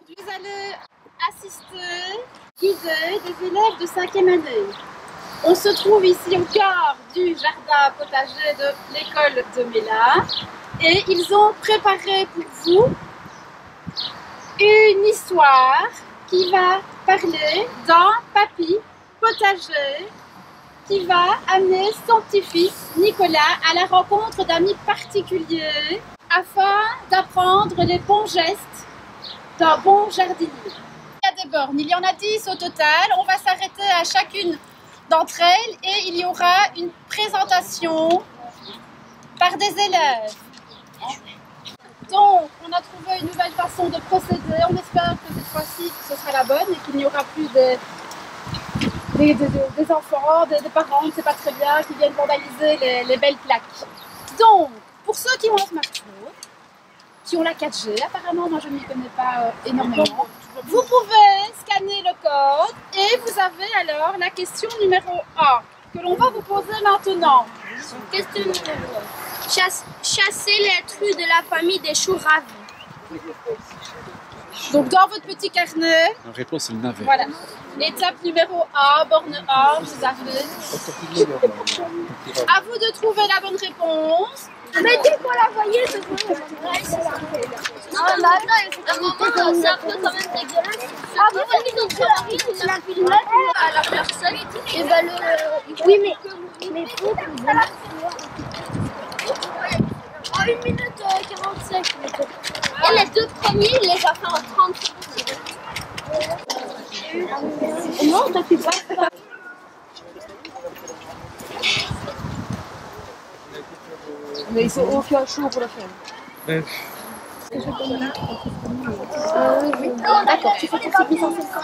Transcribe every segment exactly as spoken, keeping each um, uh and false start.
Vous allez assister, guider des élèves de cinquième année. On se trouve ici au cœur du jardin potager de l'école de Mélin et ils ont préparé pour vous une histoire qui va parler d'un papy potager qui va amener son petit-fils Nicolas à la rencontre d'amis particuliers afin d'apprendre les bons gestes d'un bon jardinier. Il y a des bornes, il y en a dix au total. On va s'arrêter à chacune d'entre elles et il y aura une présentation par des élèves. Donc, on a trouvé une nouvelle façon de procéder. On espère que cette fois-ci, ce sera la bonne et qu'il n'y aura plus des, des, des, des enfants, des, des parents, on ne sait pas très bien, qui viennent vandaliser les, les belles plaques. Donc, pour ceux qui ont un smartphone, qui ont la quatre G, apparemment, moi je ne m'y connais pas euh, énormément, vous pouvez scanner le code et vous avez alors la question numéro un que l'on va vous poser maintenant. Question numéro un. Chasse, chasser l'intrus de la famille des choux ravis. Donc dans votre petit carnet, la réponse c'est le navet. Voilà. Étape numéro un, borne un, vous avez. À vous de trouver la bonne réponse. Mais dès qu'on la voyait, c'est bon. Non, mais attends, à un moment, c'est un peu quand même dégueulasse. Ah, mais c'est une la filmé à la personne. Et ben le. Oui, mais. Mais faut que vous en une minute quarante-cinq. Et les deux premiers, il les a fait en trente secondes. Non, t'as fait pas ça. Mais il faut aucun chaud pour le faire. Mais... Euh, oui. D'accord, tu fais tout ça huit cent cinquante.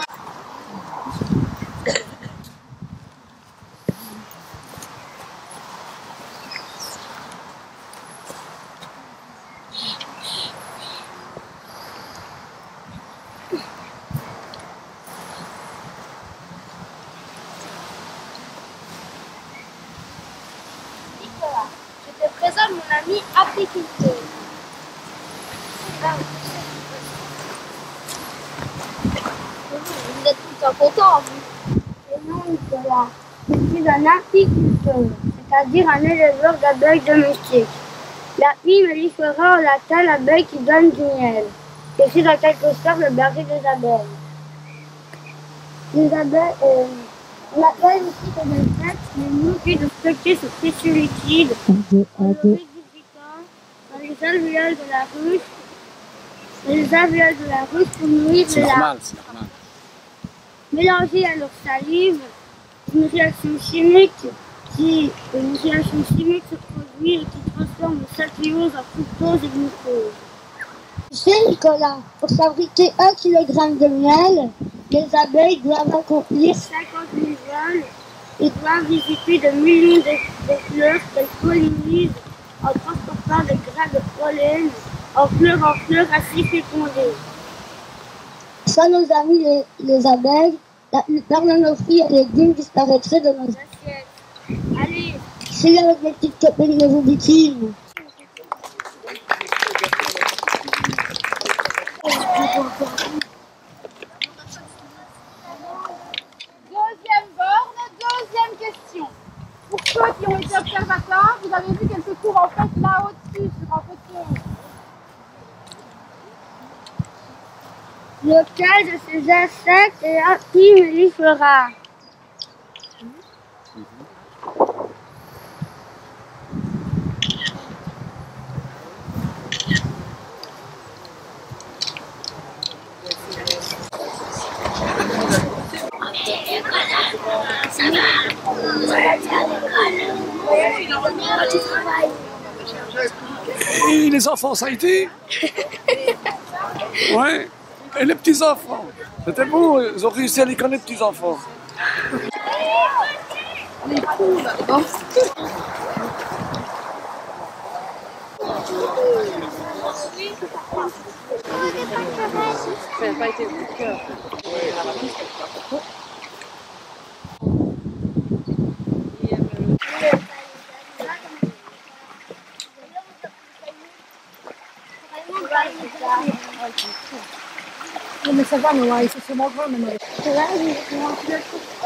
Je te présente mon ami apiculteur. Vous êtes tout le temps content, vous? Et non, Nicolas. Je suis un apiculteur, c'est-à-dire un éleveur d'abeilles domestiques. L'api mellifera en latin l'abeille qui donne du miel. Je suis en quelque sorte le berger des abeilles. Les abeilles, euh, l'abeille aussi comme un texte, mais nous qui de stocker ce précieux liquide dans les alvéoles de la ruche, les alvéoles de la ruche pour nourrir C'est de normal, la c'est normal. mélangée à leur salive, une réaction chimique qui, une réaction chimique se produit et qui transforme le saccharose en fructose et glucose. Tu sais, Nicolas, pour fabriquer un kilogramme de miel, les abeilles doivent accomplir cinquante mille vols et doivent visiter de millions de, de fleurs qu'elles pollinisent en transportant des grains de pollen en fleur en fleur ainsi fécondées. Sans nos amis les, les abeilles, la plupart de nos fruits et légumes disparaîtraient de nos assiettes. Allez, c'est là avec mes petites copines de vos bikini. Deuxième borne, deuxième question. Pour ceux qui ont été observateurs, vous avez vu qu'elle se trouve en fait là au-dessus sur un photo. Lequel de ces insectes est Api mellifera? Et les enfants, ça a été? Ouais. Et les petits-enfants? C'était beau, ils ont réussi à les connaître, les petits-enfants. Les poules, bon. Ça n'a pas été le coup de cœur. Non mais ça va, Noah, il faut sûrement grand maintenant. C'est vrai, oui, je m'en fous.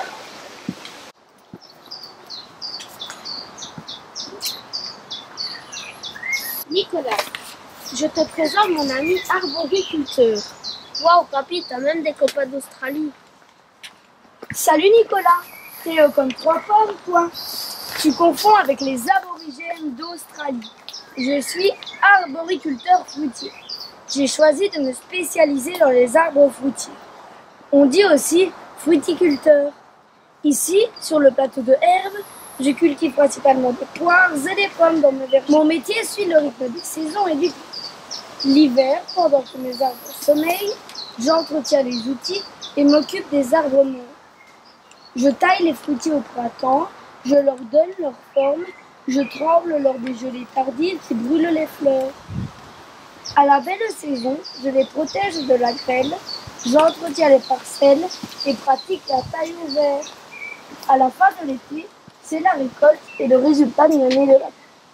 Nicolas, je te présente mon ami arboriculteur. Waouh, papy, t'as même des copains d'Australie. Salut Nicolas, t'es euh, comme trois pommes toi. Tu confonds avec les aborigènes d'Australie. Je suis arboriculteur fruitier. J'ai choisi de me spécialiser dans les arbres fruitiers. On dit aussi fruiticulteur. Ici, sur le plateau de Herve, je cultive principalement des poires et des pommes dans mes vergers. Mon métier suit le rythme des saisons et du temps. L'hiver, pendant que mes arbres sommeillent, j'entretiens les outils et m'occupe des arbres morts. Je taille les fruitiers au printemps, je leur donne leur forme, je tremble lors des gelées tardives qui brûlent les fleurs. À la belle saison, je les protège de la grêle, j'entretiens les parcelles et pratique la taille au vert. À la fin de l'été, c'est la récolte et le résultat mignonné de la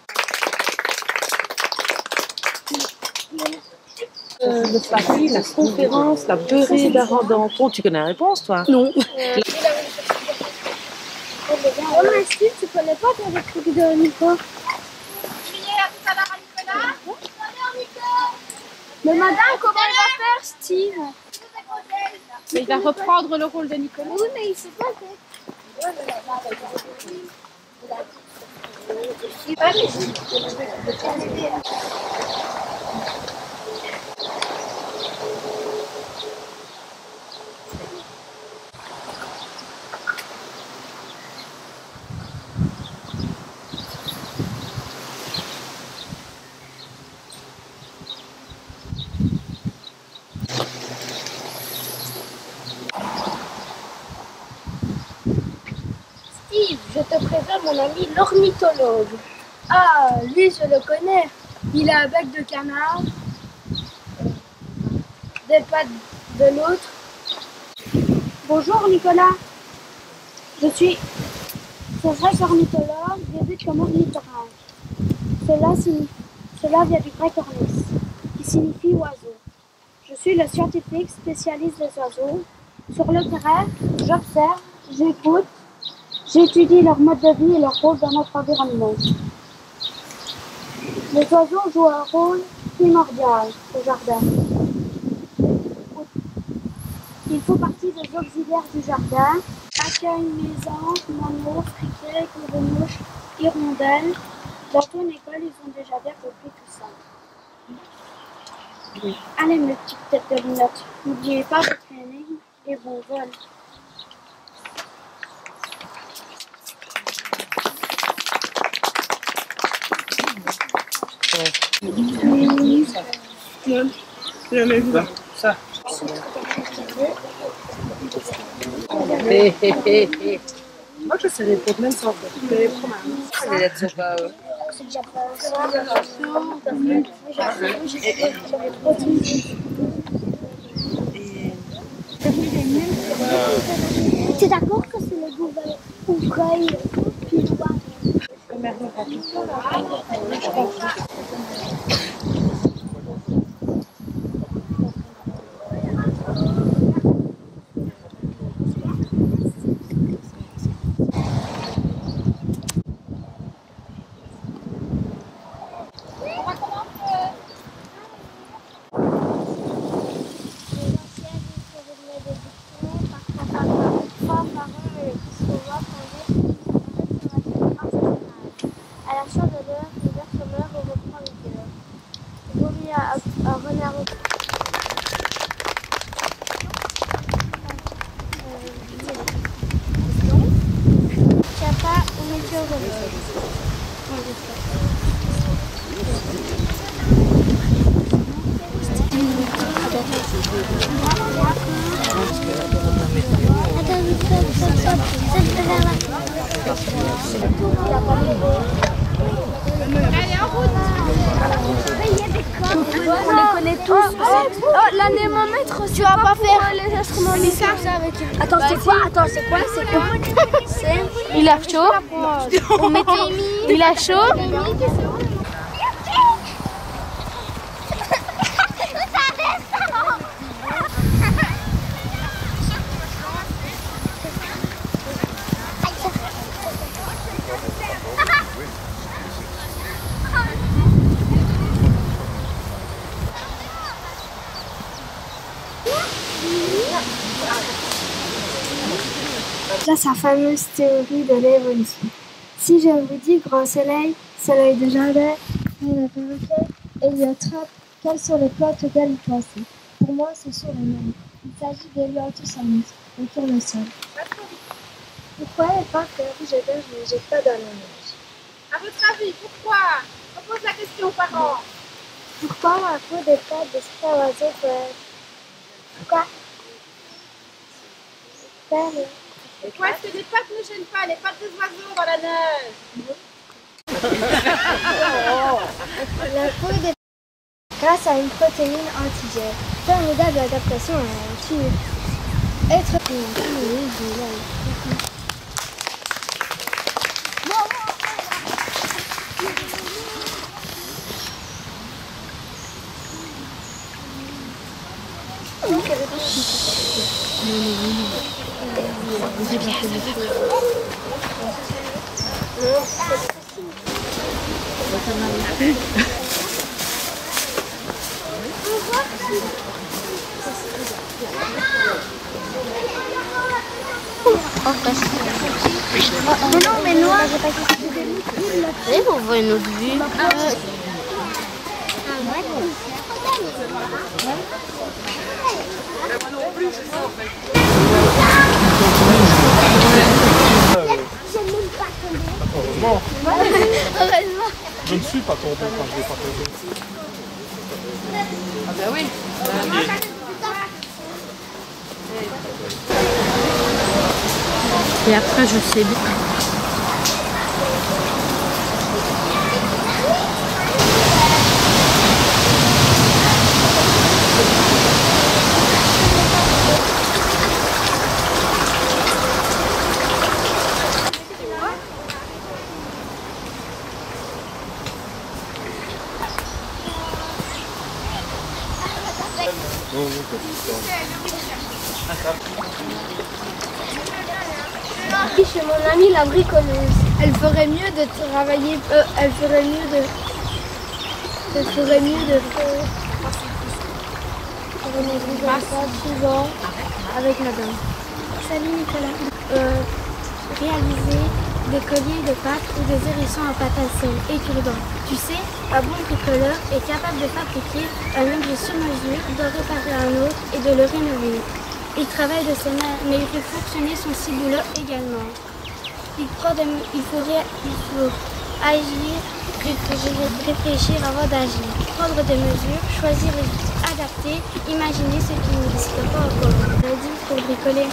Euh, le papy, la conférence, la beurrée d'Arandanton. Tu connais la réponse, toi? Non. Oh, mais si, tu connais pas ton truc de Nico. Criez à tout à l'heure à Nicolas. Mais madame, comment il va faire, Steve? Mais il va reprendre le rôle de Nicolas. Oui, mais il sait pas faire. Steve, je te présente mon ami l'ornithologue. Ah, lui je le connais. Il a un bec de canard, des pattes de l'autre. Bonjour Nicolas. Je suis ce vrai ornithologue, débute comme ornithorynque. Cela, signifie- Cela vient du grec ornis, qui signifie oiseau. Je suis le scientifique spécialiste des oiseaux. Sur le terrain, j'observe, j'écoute, j'étudie leur mode de vie et leur rôle dans notre environnement. Les oiseaux jouent un rôle primordial au jardin. Ils font partie des auxiliaires du jardin, accueillent mésanges, moineaux, friquets, courbenouches, hirondelles. Dans ton école, ils ont déjà bien compris tout ça. Allez, mes petites têtes de lunettes, n'oubliez pas votre énigme et bon vol. Ça. Hé, hé, hé, hé. Moi, je sais répondre même sans faire. Les lettres sont pas... euh, Tu es d'accord que c'est le gouvernement qui doit. À la chandeleur, le versonneur reprend le cœur. Vaut mieux un renard au Tu n'as pas une météo Allez, en route. On les connaît tous. Oh, oh l'anémomètre, tu vas pas faire les instruments musicaux avec. Attends, c'est quoi? Attends, c'est quoi? C'est quoi? C'est. Il a chaud. On mettait Il a chaud. Là, sa fameuse théorie de l'évolution. Si je vous dis grand soleil, soleil de jardin, et le perroquet, héliotrope, quels sont les plantes auxquelles vous pensez? Pour moi, ce sont les mêmes. Il s'agit d'Hélioanthosaurus, le tournesol. Pourquoi les plantes de rouge et vert ne jettent pas dans la neige? À votre avis, pourquoi? On pose la question aux parents. Pourquoi la peau des pattes de certains oiseaux peut être... Pourquoi? Pourquoi? Pourquoi est-ce que les pattes ne gênent pas les pattes des oiseaux dans la neige? La peau des grâce à une protéine antigène. Formidable adaptation à la chimie. Être Mais non, mais noir. Et on voit une autre vue. Heureusement. Je ne suis pas tombé quand je l'ai partagé. Ah ben oui. Et après, je sais bien. Chez mon amie la bricoleuse. Elle ferait mieux de travailler, euh, elle ferait mieux de, elle ferait mieux de faire souvent avec madame. Salut Nicolas. Euh, réaliser des colliers de pâtes ou des hérissons en pâte à sel et cure-dents. Tu sais, un bon bricoleur est capable de fabriquer un objet sur mesure, de réparer un autre et de le rénover. Il travaille de ses mains, mais il fait fonctionner son ciboulot également. Il, prend des, il, faut, il faut agir, réfléchir, réfléchir avant d'agir, prendre des mesures, choisir les outils adaptés, imaginer ce qui n'existe pas encore. On a dit pour bricoler.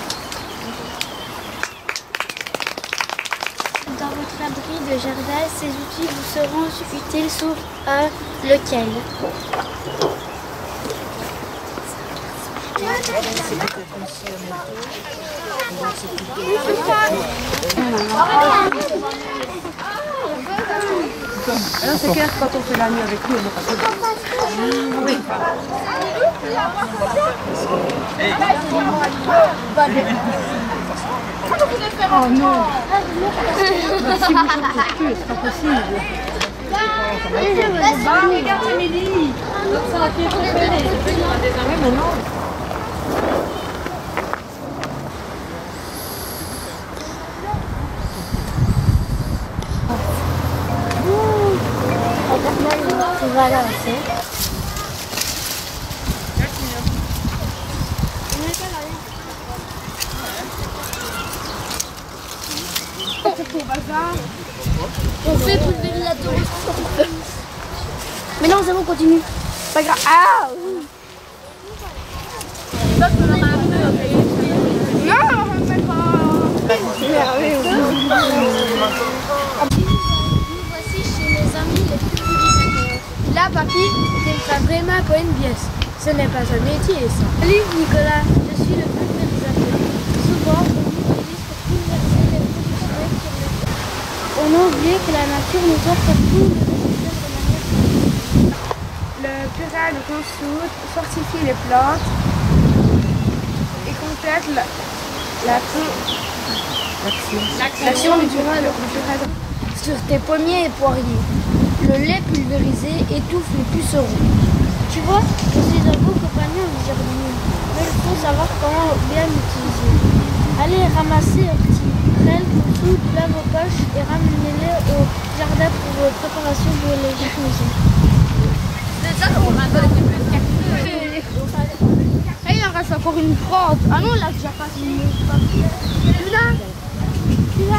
Dans votre abri de jardin, ces outils vous seront utiles sauf un lequel. Alors c'est clair, quand on fait la nuit avec lui, on n'est pas oui. Oh non. Si vous ne plus, c'est pas possible. Ah, regarde Amélie. Ça a été préféré. Oui, mais non. Voilà aussi. On fait pulvérisateur. Mais non, c'est bon, continue. Pas grave. Ah oui. Non, Voici chez mes amis les pulvérisateurs. Là, papy, t'aimerais vraiment pas une pièce. Ce n'est pas un métier, ça. Salut Nicolas, je suis le pulvérisateur. Souvent, on l'utilise pour pulvériser les produits frais sur le sol. On a oublié que la nature nous offre tout le nécessaire de manière gratuite. Le purin consoute, fortifie les plantes et complète la, la L'action naturelle sur tes pommiers et poiriers. Le lait pulvérisé étouffe les pucerons. Tu vois, je suis un beau compagnon du jardinier. Mais il faut savoir comment bien l'utiliser. Allez ramasser un petit prêle, tout plein vos poches et ramenez-les au jardin pour vos préparations biologiques maison. Et il en reste encore une trente. Ah non, là, déjà pas fini. Là, là.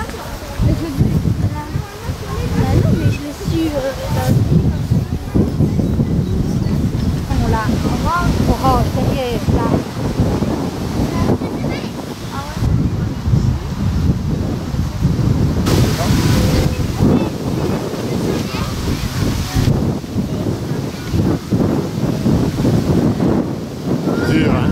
Ah non, mais je l'ai su. Euh, là. Orange. Orange, c'est là. Dur, hein?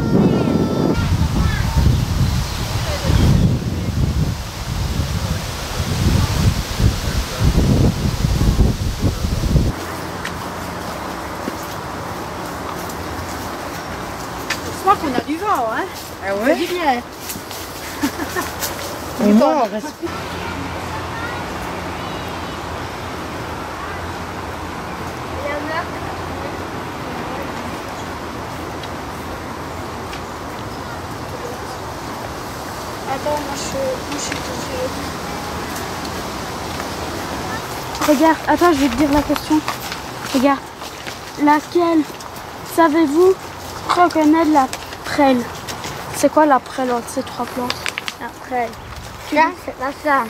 Je crois qu'on a du vent, hein? Ah ouais? C'est du bien. Au moins, on respire. Attends, moi je, moi, je suis tout seul. Regarde, attends, je vais te dire la question. Regarde, laquelle savez-vous reconnaître la prêle? C'est quoi la prêle entre ces trois plantes? La prêle. Là, c'est pas ça.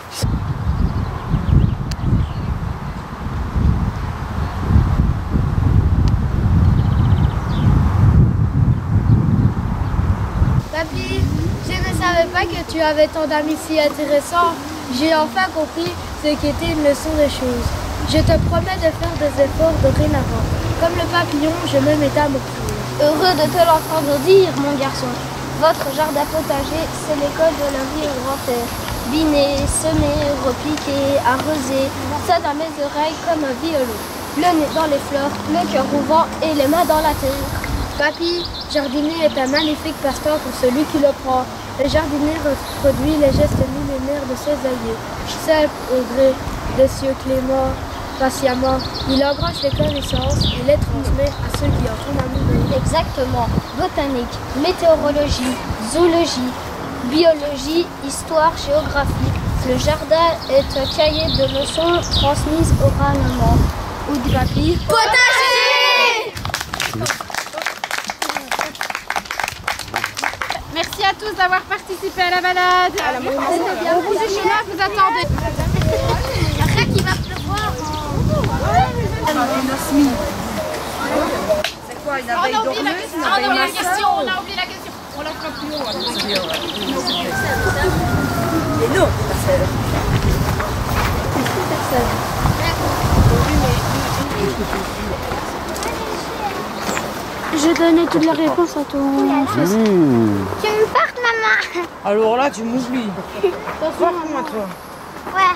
Papy, je ne savais pas que tu avais tant d'amis si intéressants. J'ai enfin compris ce qu'était une leçon de choses. Je te promets de faire des efforts dorénavant. Comme le papillon, je me métamorphose. Heureux de te l'entendre dire, mon garçon. Votre jardin potager, c'est l'école de la vie au grand air. Biner, semer, repiquer, arroser, ça dans mes oreilles comme un violon. Le nez dans les fleurs, le cœur au vent et les mains dans la terre. Papy, jardiner est un magnifique passe-temps pour celui qui le prend. Le jardinier reproduit les gestes millénaires de ses aïeux. Simple au gré des cieux cléments, patiemment, il engrange les connaissances et les transmet à ceux qui en font amoureux. Exactement. Botanique, météorologie, zoologie, biologie, histoire, géographie. Le jardin est un cahier de leçons transmises oralement. Ou du papier. Potager! Merci à tous d'avoir participé à la balade. Au bout du chemin, vous attendez. Après qu'il va pleuvoir. C'est quoi, une On abeille a oublié la dormeuse? question. Une On a abeille oublié la masseur? question. On a oublié la question. On la fera plus haut. Mais non, c'est J'ai donné toutes les réponses à ton fils. Tu me portes, maman? alors là, tu m'oublies. Porte-moi, toi. Ouais.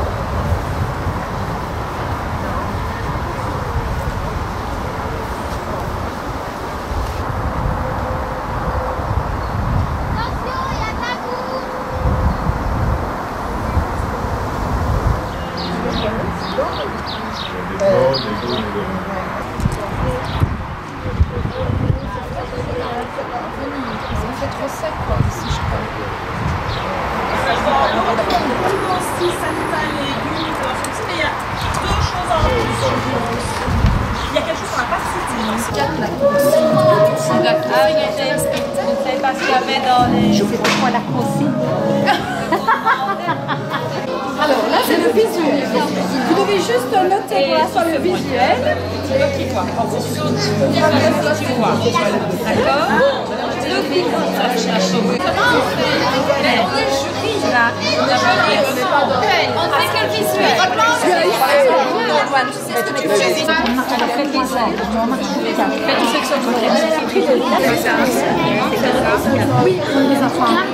Il y a quelque chose qu'on n'a pas cité. C'est la consigne. Je ne sais pas ce qu'il y avait dans les... Je sais pas quoi la consigne. Alors là, c'est le visuel. Vous devez juste noter pour l'instant le visuel. Le quoi? Tu vois. D'accord? Le picotage. Mais on est jury là. On fait quel visuel? Tu sais ce que tu fais? Fais des ailes. Fais une section de croquettes. Oui, les enfants.